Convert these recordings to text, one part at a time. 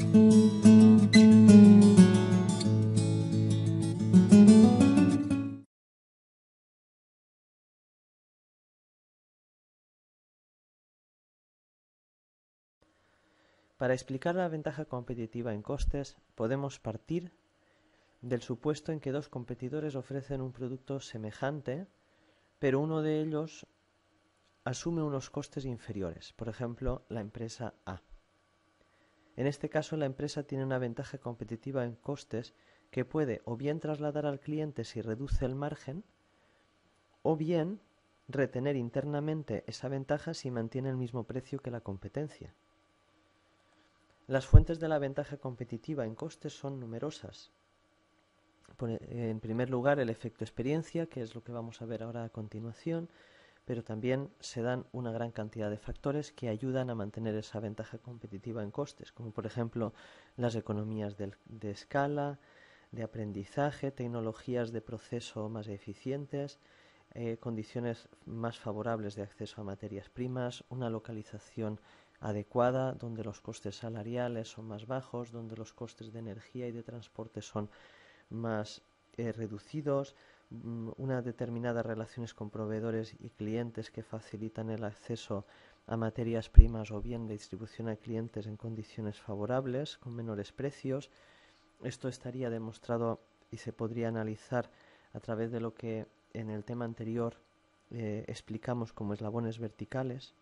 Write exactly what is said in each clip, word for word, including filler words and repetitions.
Para explicar la ventaja competitiva en costes, podemos partir del supuesto en que dos competidores ofrecen un producto semejante, pero uno de ellos asume unos costes inferiores, por ejemplo, la empresa A. En este caso, la empresa tiene una ventaja competitiva en costes que puede o bien trasladar al cliente si reduce el margen, o bien retener internamente esa ventaja si mantiene el mismo precio que la competencia. Las fuentes de la ventaja competitiva en costes son numerosas. En primer lugar, el efecto experiencia, que es lo que vamos a ver ahora a continuación, pero también se dan una gran cantidad de factores que ayudan a mantener esa ventaja competitiva en costes, como por ejemplo las economías de, de escala, de aprendizaje, tecnologías de proceso más eficientes, eh, condiciones más favorables de acceso a materias primas, una localización adecuada, donde los costes salariales son más bajos, donde los costes de energía y de transporte son más eh, reducidos, unas determinadas relaciones con proveedores y clientes que facilitan el acceso a materias primas o bien de distribución a clientes en condiciones favorables, con menores precios. Esto estaría demostrado y se podría analizar a través de lo que en el tema anterior eh, explicamos como eslabones verticales.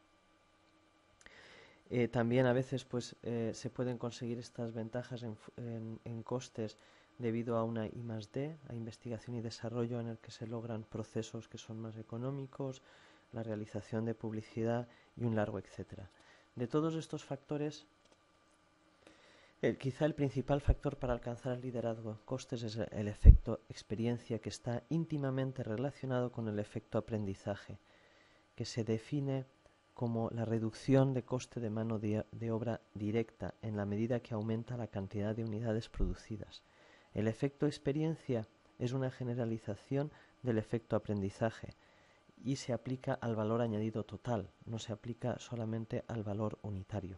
Eh, también a veces pues, eh, se pueden conseguir estas ventajas en, en, en costes debido a una I más D, a investigación y desarrollo, en el que se logran procesos que son más económicos, la realización de publicidad y un largo etcétera. De todos estos factores, el, quizá el principal factor para alcanzar el liderazgo en costes es el, el efecto experiencia, que está íntimamente relacionado con el efecto aprendizaje, que se define como la reducción de coste de mano de, de obra directa en la medida que aumenta la cantidad de unidades producidas. El efecto experiencia es una generalización del efecto aprendizaje y se aplica al valor añadido total, no se aplica solamente al valor unitario.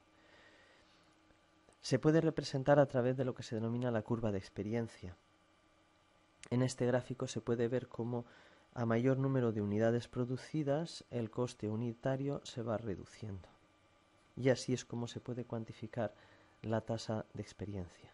Se puede representar a través de lo que se denomina la curva de experiencia. En este gráfico se puede ver cómo a mayor número de unidades producidas, el coste unitario se va reduciendo. Y así es como se puede cuantificar la tasa de experiencia.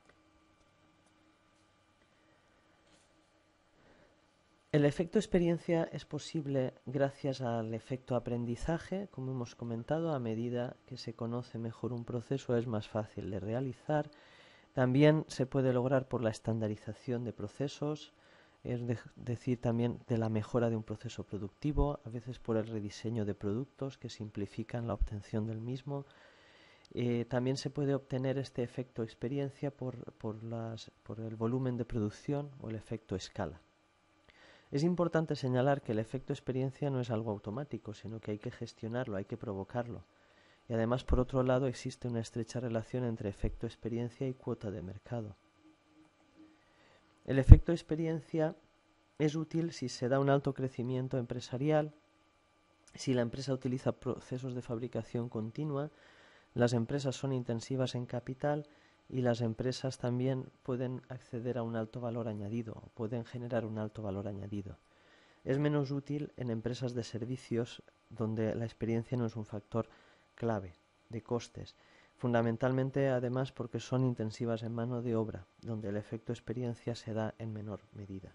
El efecto experiencia es posible gracias al efecto aprendizaje, como hemos comentado. A medida que se conoce mejor un proceso es más fácil de realizar. También se puede lograr por la estandarización de procesos, es de decir, también de la mejora de un proceso productivo, a veces por el rediseño de productos que simplifican la obtención del mismo. Eh, también se puede obtener este efecto experiencia por, por, las, por el volumen de producción o el efecto escala. Es importante señalar que el efecto experiencia no es algo automático, sino que hay que gestionarlo, hay que provocarlo. Y además, por otro lado, existe una estrecha relación entre efecto experiencia y cuota de mercado. El efecto experiencia es útil si se da un alto crecimiento empresarial, si la empresa utiliza procesos de fabricación continua, las empresas son intensivas en capital y las empresas también pueden acceder a un alto valor añadido, pueden generar un alto valor añadido. Es menos útil en empresas de servicios donde la experiencia no es un factor clave de costes, fundamentalmente además porque son intensivas en mano de obra, donde el efecto experiencia se da en menor medida.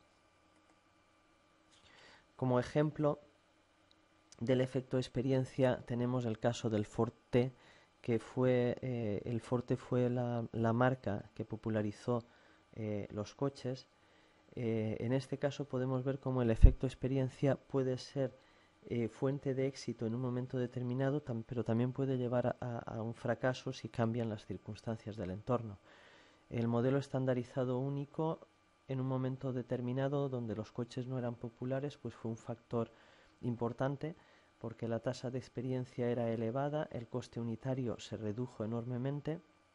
Como ejemplo del efecto experiencia tenemos el caso del Ford T, que fue eh, el Forte fue la, la marca que popularizó eh, los coches. Eh, en este caso podemos ver cómo el efecto experiencia puede ser eh, fuente de éxito en un momento determinado, tam pero también puede llevar a, a un fracaso si cambian las circunstancias del entorno. El modelo estandarizado único en un momento determinado donde los coches no eran populares, pues fue un factor importante, porque la tasa de experiencia era elevada, el coste unitario se redujo enormemente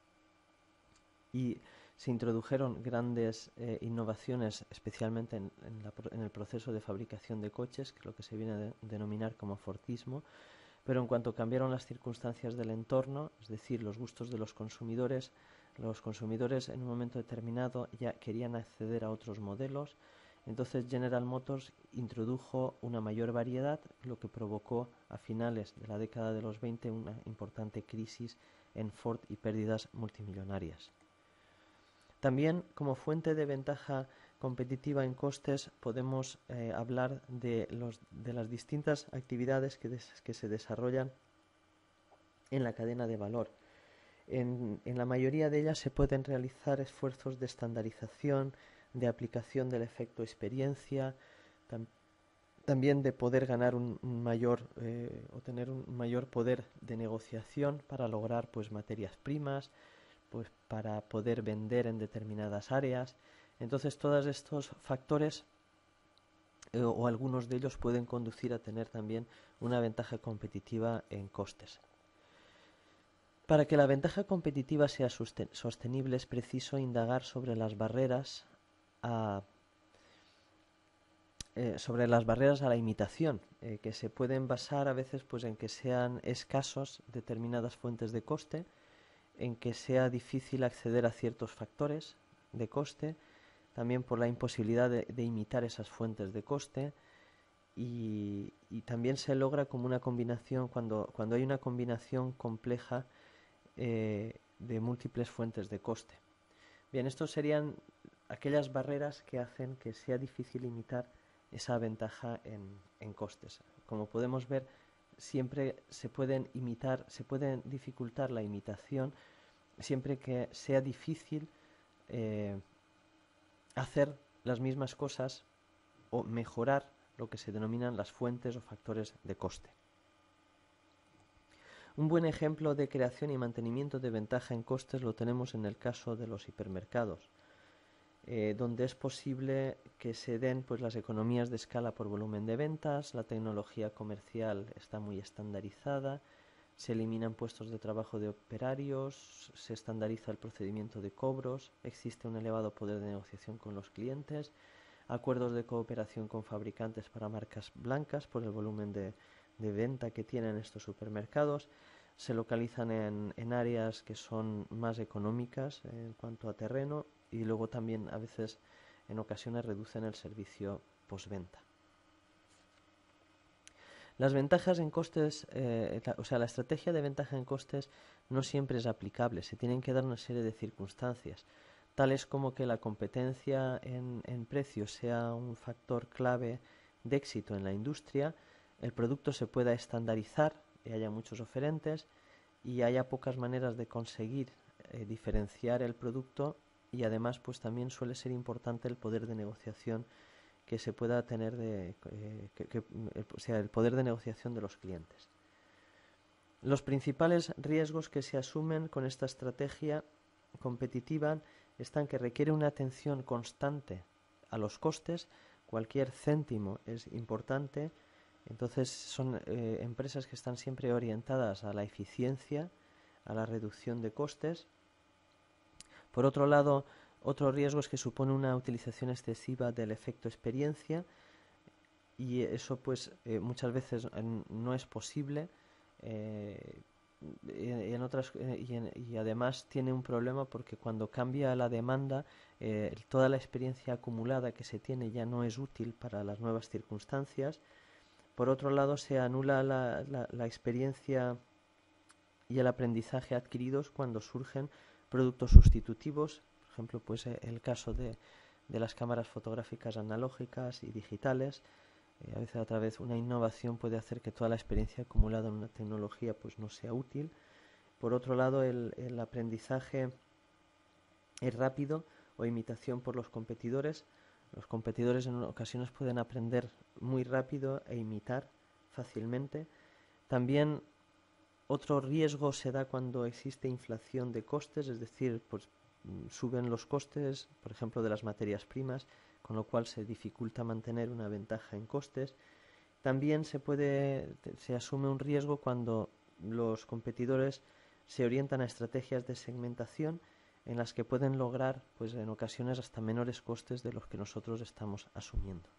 y se introdujeron grandes eh, innovaciones, especialmente en, en, la, en el proceso de fabricación de coches, que es lo que se viene a de, denominar como Fordismo. Pero en cuanto cambiaron las circunstancias del entorno, es decir, los gustos de los consumidores, Los consumidores en un momento determinado ya querían acceder a otros modelos. Entonces General Motors introdujo una mayor variedad, lo que provocó a finales de la década de los veinte una importante crisis en Ford y pérdidas multimillonarias. También, como fuente de ventaja competitiva en costes, podemos eh, hablar de, los, de las distintas actividades que, des, que se desarrollan en la cadena de valor. En, en la mayoría de ellas se pueden realizar esfuerzos de estandarización, de aplicación del efecto experiencia, tam, también de poder ganar un, un mayor eh, o tener un mayor poder de negociación para lograr pues materias primas, pues para poder vender en determinadas áreas. Entonces todos estos factores eh, o algunos de ellos pueden conducir a tener también una ventaja competitiva en costes. Para que la ventaja competitiva sea sostenible es preciso indagar sobre las barreras a, eh, sobre las barreras a la imitación, eh, que se pueden basar a veces pues, en que sean escasos determinadas fuentes de coste, en que sea difícil acceder a ciertos factores de coste, también por la imposibilidad de, de imitar esas fuentes de coste, y, y también se logra como una combinación, cuando, cuando hay una combinación compleja eh, de múltiples fuentes de coste. Bien, estos serían aquellas barreras que hacen que sea difícil imitar esa ventaja en, en costes. Como podemos ver, siempre se pueden imitar, se puede dificultar la imitación siempre que sea difícil eh, hacer las mismas cosas o mejorar lo que se denominan las fuentes o factores de coste. Un buen ejemplo de creación y mantenimiento de ventaja en costes lo tenemos en el caso de los hipermercados, eh, donde es posible que se den pues, las economías de escala por volumen de ventas, la tecnología comercial está muy estandarizada, se eliminan puestos de trabajo de operarios, se estandariza el procedimiento de cobros, existe un elevado poder de negociación con los clientes, acuerdos de cooperación con fabricantes para marcas blancas por el volumen de, de venta que tienen estos supermercados, se localizan en, en áreas que son más económicas en cuanto a terreno y luego también a veces en ocasiones reducen el servicio postventa. Las ventajas en costes, eh, la, o sea, la estrategia de ventaja en costes no siempre es aplicable, se tienen que dar una serie de circunstancias, tales como que la competencia en, en precios sea un factor clave de éxito en la industria, el producto se pueda estandarizar y haya muchos oferentes y haya pocas maneras de conseguir eh, diferenciar el producto y además pues también suele ser importante el poder de negociación que se pueda tener de, eh, que, que, o sea, el poder de negociación de los clientes. Los principales riesgos que se asumen con esta estrategia competitiva están que requiere una atención constante a los costes, cualquier céntimo es importante, entonces son eh, empresas que están siempre orientadas a la eficiencia, a la reducción de costes. Por otro lado, otro riesgo es que supone una utilización excesiva del efecto experiencia y eso pues eh, muchas veces no es posible eh, y, en otras, y, en, y además tiene un problema porque cuando cambia la demanda eh, toda la experiencia acumulada que se tiene ya no es útil para las nuevas circunstancias. Por otro lado, se anula la, la, la experiencia y el aprendizaje adquiridos cuando surgen productos sustitutivos. Por ejemplo, pues el caso de, de las cámaras fotográficas analógicas y digitales. Eh, a veces a través de una innovación puede hacer que toda la experiencia acumulada en una tecnología pues no sea útil. Por otro lado, el, el aprendizaje es rápido o imitación por los competidores. Los competidores en ocasiones pueden aprender muy rápido e imitar fácilmente. También otro riesgo se da cuando existe inflación de costes, es decir, pues suben los costes, por ejemplo, de las materias primas, con lo cual se dificulta mantener una ventaja en costes. También se puede, se asume un riesgo cuando los competidores se orientan a estrategias de segmentación en las que pueden lograr, pues en ocasiones hasta menores costes de los que nosotros estamos asumiendo.